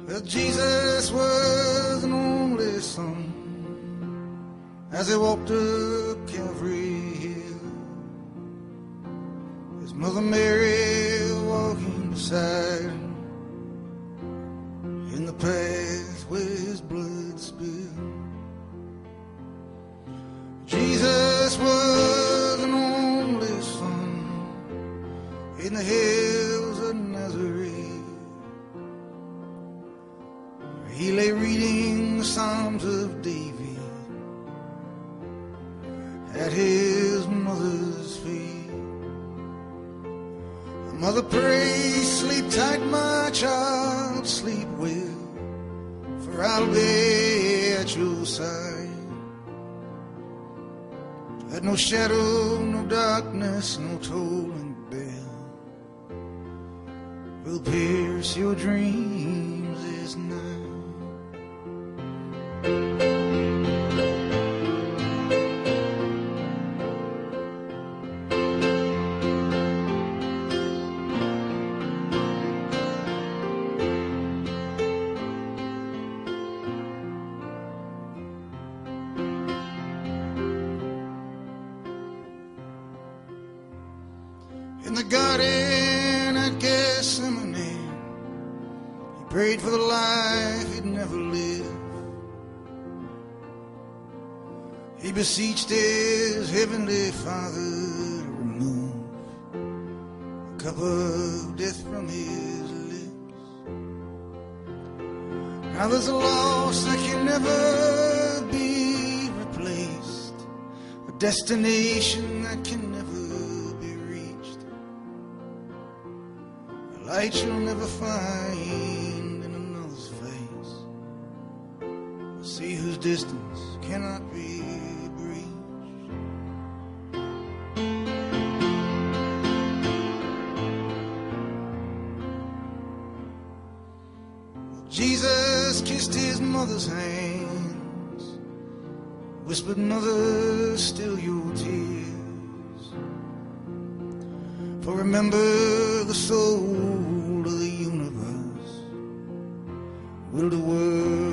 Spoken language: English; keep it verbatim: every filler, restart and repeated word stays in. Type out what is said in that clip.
Well, Jesus was an only son as he walked up Calvary Hill. His mother Mary walking beside him in the path where his blood spilled. Jesus was an only son in the hills of Nazareth. He lay reading the Psalms of David at his mother's feet. Mother, pray, sleep tight, my child, sleep well, for I'll be at your side. Let no shadow, no darkness, no tolling bell will pierce your dreams this night. In the garden at Gethsemane, he prayed for the life he'd never live. He beseeched his heavenly Father to remove the cup of death from his lips. Now there's a loss that can never be replaced, a destination that can never light you'll never find in another's face, a sea whose distance cannot be breached. Jesus kissed his mother's hands, whispered, "Mother, still your tears, for remember the soul of the universe will the world